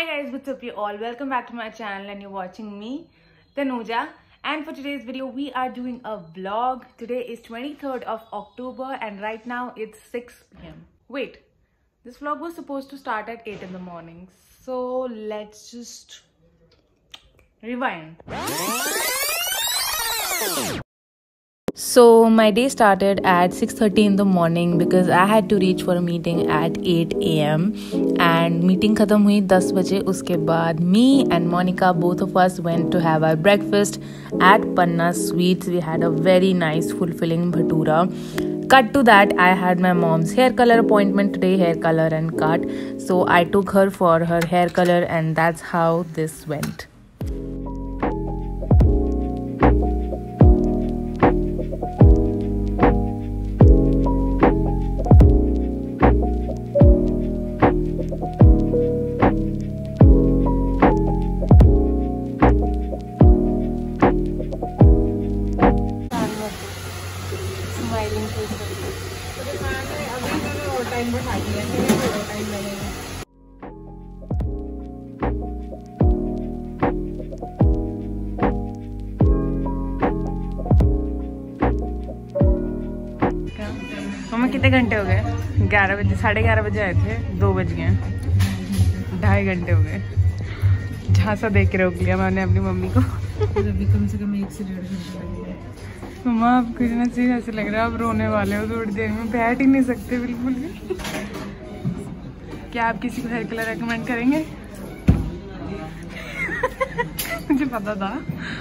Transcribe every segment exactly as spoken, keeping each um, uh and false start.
guys, what's up you all? Welcome back to my channel and you're watching me, Tanuja. And for today's video, we are doing a vlog. Today is twenty-third of October and right now it's six p m Wait, this vlog was supposed to start at eight in the morning. So let's just rewind. So my day started at six thirty in the morning because I had to reach for a meeting at eight a m and meeting khatam hui ten baje. Uske baad me and Monica, both of us went to have our breakfast at Panna Sweets. We had a very nice fulfilling bhatura. Cut to that, I had my mom's hair color appointment today, hair color and cut. So I took her for her hair color and that's how this went. मम्मा कितने घंटे हो गए? ग्यारह बजे, साढ़े ग्यारह बजे आए थे, दो बज गए, ढाई घंटे हो गए। झांसा देख के रोक लिया मैंने अपनी मम्मी को। अभी कम से कम एक से डेढ़ घंटे लगेगा। मम्मा आपको इतना चीज ऐसे लग रहा है आप रोने वाले हो थोड़ी देर में, बैठ ही नहीं सकते बिल्कुल भी। क्या आप किसी को हेयर कलर रेकमेंड करेंगे? मुझे पता था।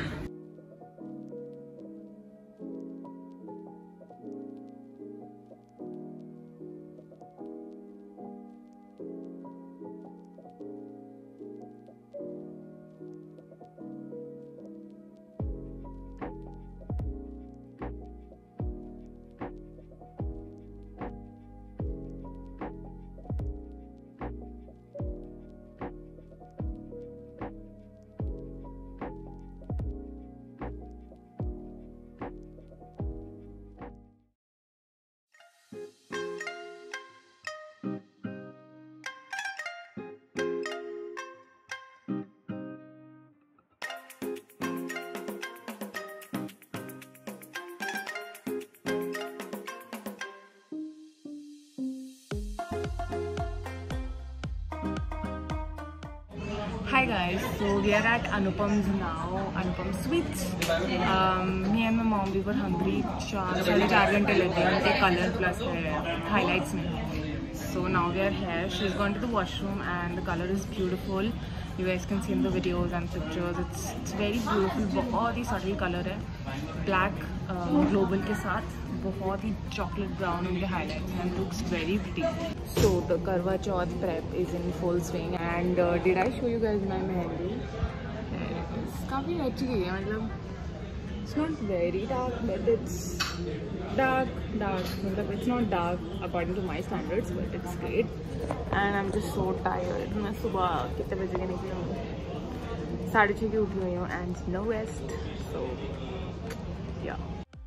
Hi guys, so we are at Anupam's now, Anupam Sweets. Um, me and my mom, we were hungry. चार साढ़े चार घंटे लगे उनके color plus highlights में. So now we are here. She's gone to the washroom and the color is beautiful. You guys can see in the videos and pictures. It's it's very beautiful. बहुत ही subtle color है. Black um, global के साथ बहुत ही chocolate brown उनके highlights and looks very pretty. So the Karwa Chauth prep is in full swing and uh, did I show you guys my mehendi? काफी अच्छी है, मतलब it's not very dark but it's dark dark मतलब it's not dark according to my standards but it's great and I'm just so tired. मैं सुबह कितने बजे के निकली हूँ? साढ़े छः की उठी हुई हूँ and no rest, so yeah.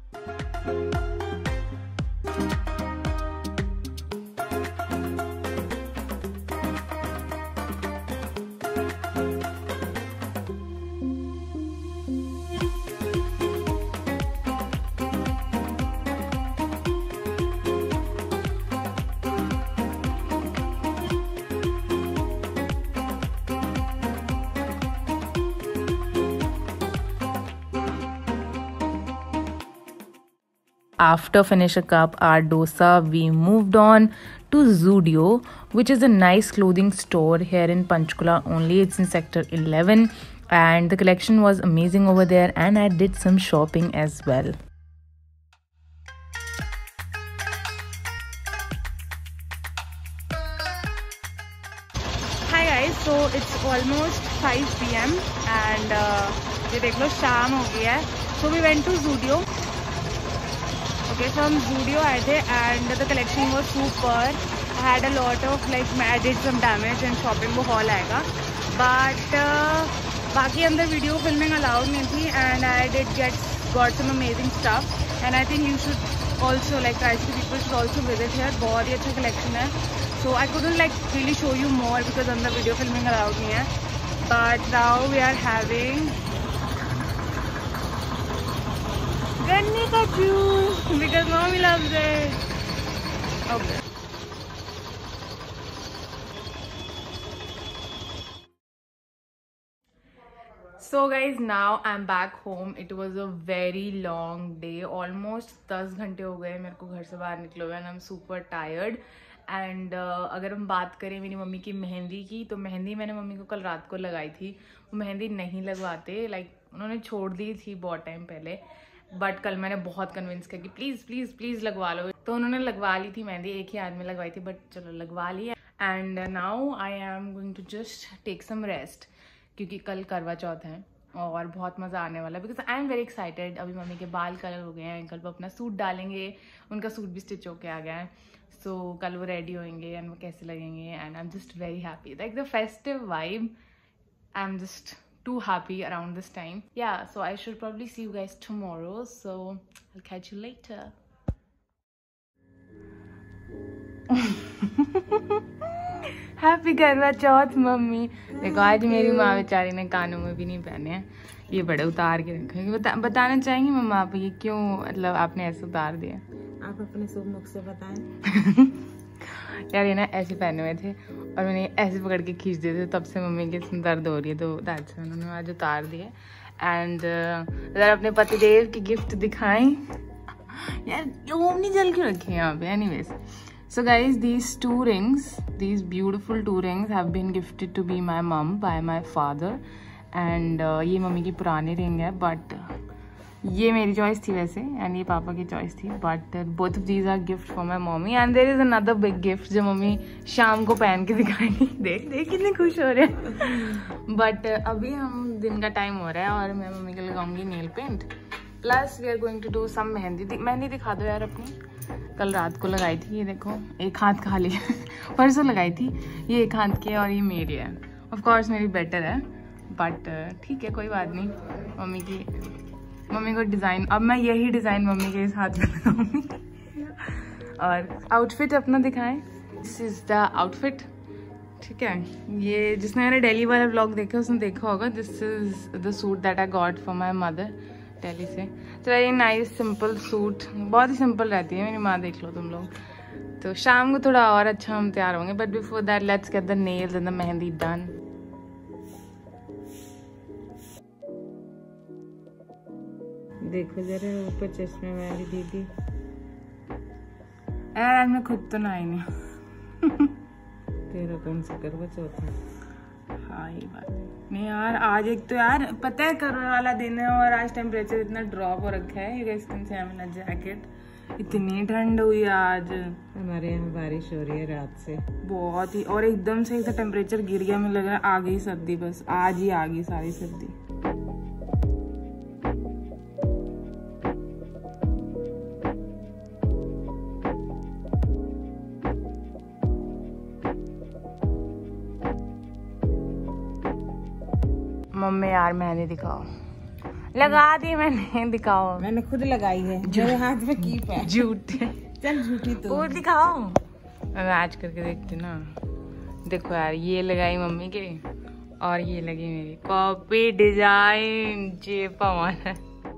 After finishing up our dosa, we moved on to Zudio, which is a nice clothing store here in Panchkula only. It's in sector eleven and the collection was amazing over there and I did some shopping as well. Hi guys, so it's almost five p m and uh, ये देख लो शाम हो गई है. So we went to Zudio. Okay, so हम Zudio आए थे and the collection was super. I had a lot of like I did some damage and shopping वो haul आएगा, but uh, बाकी अंदर वीडियो फिल्मिंग अलाउड नहीं थी and I did get got some amazing stuff and I think you should also like Tricity people should also visit here. बहुत ही अच्छा collection है. So I couldn't like really show you more because on the video filming allowed me hai. But now we are having ganne ka juice because mommy loves it. Okay. So guys, now I'm back home. It was a very long day. Almost दस घंटे हो गए मेरे को घर से बाहर निकले हुए and I'm super tired. And uh, अगर हम बात करें मेरी मम्मी की मेहंदी की, तो मेहंदी मैंने मम्मी को कल रात को लगाई थी. वो मेहंदी नहीं लगवाते, लाइक like, उन्होंने छोड़ दी थी बहुत टाइम पहले. बट कल मैंने बहुत कन्विंस किया कि प्लीज़ प्लीज़ प्लीज़ लगवा लो. तो उन्होंने लगवा ली थी मेहंदी, एक ही हाथ में लगवाई थी, बट चलो लगवा ली. And now I am going to just take some rest, क्योंकि कल करवा चौथ है और बहुत मज़ा आने वाला है. Because I am very excited. अभी मम्मी के बाल कलर हो गए हैं, कल वो अपना सूट डालेंगे, उनका सूट भी स्टिच होके आ गया है. सो so, कल वो रेडी होंगे एंड वो कैसे लगेंगे. And I am just very happy, like the festive vibe. I am just too happy around this time. Yeah, so I should probably see you guys tomorrow, so I'll catch you later. Happy Karva Chauth mummy. देखो आज मेरी माँ बेचारी ने कानों में भी नहीं पहने हैं, ये बड़े उतार के रखे. बता, बताना चाहेंगी मम्मा आप ये क्यों, मतलब आपने ऐसे उतार दिया? आप अपने शुभ मुख से बताएं. यार ये ना ऐसे पहने हुए थे और मैंने ऐसे पकड़ के खींच दिए थे, तब से मम्मी के दर्द हो रही है, तो दैट से उन्होंने आज उतार दिए. एंड अगर अपने पतिदेव की गिफ्ट दिखाएं. यार क्यों नहीं जल के रखे यहाँ पे. Anyways, so guys, these two rings, these beautiful two rings have been gifted to be my mom by my father. and uh, ये मम्मी की पुरानी रिंग है, बट ये मेरी चॉइस थी वैसे, एंड ये पापा की चॉइस थी. But both of these are gift for my mummy. And there is another big gift जो मम्मी शाम को पहन के दिखाएंगी. देख देख कितने खुश हो रहे हैं. बट अभी हम दिन का टाइम हो रहा है और मैं मम्मी को लगाऊंगी nail paint. Plus we are going to do some mehndi. मेहंदी दिखा दो यार अपनी. कल रात को लगाई थी, ये देखो एक हाथ खाली. परसों लगाई थी, ये एक हाथ की है और ये मेरी है. ऑफ कोर्स मेरी बेटर है, बट ठीक है कोई बात नहीं. मम्मी की मम्मी को डिज़ाइन, अब मैं यही डिज़ाइन मम्मी के इस हाथ में लगाऊंगी. और आउटफिट अपना दिखाएं. This is the outfit. ठीक है, ये जिसने मैंने दिल्ली वाला व्लॉग देखा उसने देखा होगा. This is the suit that I got for my mother Delhi से. तो वेरी नाइस सिंपल सूट, बहुत ही सिंपल रहती है मेरी माँ, देख लो तुम लोग. तो शाम को थोड़ा और अच्छा हम तैयार होंगे, but before that let's get the nails and the mehndi done. देखो जरा ऊपर चश्मे वाली दीदी. यार मैं खुद तो ना आई नहीं. तेरा कौन सा करवा चौथ है? हाँ ये बात नहीं यार. आज एक तो यार पता है करवा वाला दिन है और आज टेम्परेचर इतना ड्रॉप हो रखा है. You guys can see I am in a jacket. इतनी ठंड हुई आज. हमारे यहाँ बारिश हो रही है रात से बहुत ही, और एकदम से एक टेम्परेचर गिर गया. मुझे लग रहा है आ गई सर्दी, बस आज ही आ गई सारी सर्दी. मम्मी यार मेहंदी दिखाओ. लगा दी मैंने, दिखाओ. मैंने खुद लगाई है, मेरे हाथ में कीप है. झूठ. चल झूठी तो. वो दिखाओ. मैं मैच करके देखती ना. देखो यार ये लगाई मम्मी के और ये लगी मेरी. Copy design J Pawan.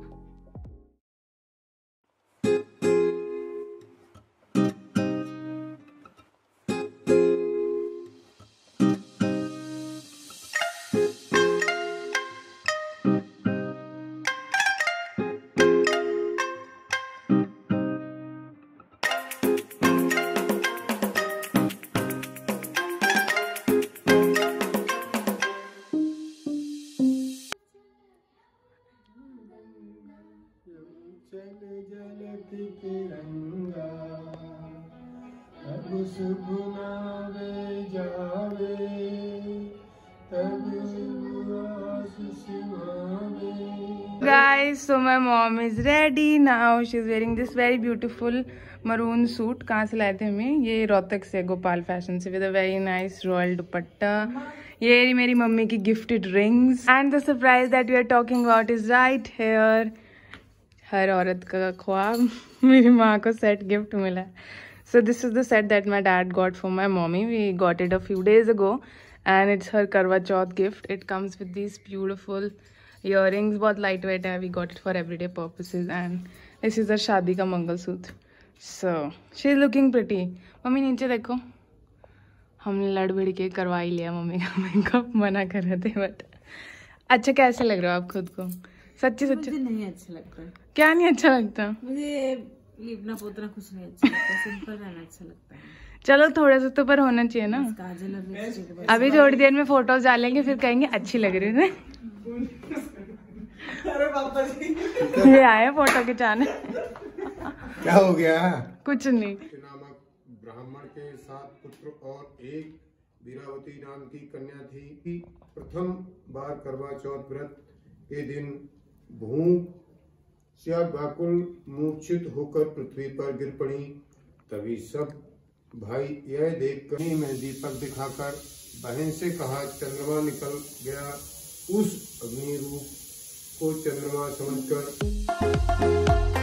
Guys, so my mom is ready now. She's wearing this very beautiful maroon suit. कहाँ से लाए थे हमें? ये रोहतक से, गोपाल फैशन से, with a very nice royal dupatta. ये मेरी मम्मी की gifted rings. And the surprise that we are talking about is right here. हर औरत का ख्वाब, मेरी माँ को सेट गिफ्ट मिला. So this is the set that my dad got for my mommy. We got it a few days ago and it's her Karwa Chauth gift. It comes with these beautiful earrings. बहुत lightweight है. We got it for everyday purposes and this is her शादी का mangalsutra. So she is looking pretty. मम्मी नीचे देखो. हमने लड़ भिड़ के करवा ही लिया मम्मी का मेकअप. मना कर रहे थे बट अच्छा कैसे लग रहा हो आप खुद को? सच्ची सच्ची मुझे नहीं अच्छा लगता. क्या नहीं अच्छा लगता? मुझे लिपना पोतना कुछ नहीं अच्छा लगता. सिंपल रहना अच्छा लगता है. चलो थोड़ा सा तो पर होना चाहिए ना. काजल और लिपस्टिक. अभी थोड़ी देर में फोटोज डालेंगे फिर कहेंगे अच्छी लग रही है. अरे पापा जी ये आए फोटो खिंचाने. क्या हो गया? कुछ नहीं. नामक ब्राह्मण के सात पुत्र और एक वीरावती नाम की कन्या थी. प्रथम बार करवा चौथ व्रत के दिन भूख से व्याकुल मूर्छित होकर पृथ्वी पर गिर पड़ी. तभी सब भाई यह देखकर में दीपक दिखाकर बहन से कहा चंद्रमा निकल गया. उस अग्नि रूप को चंद्रमा समझकर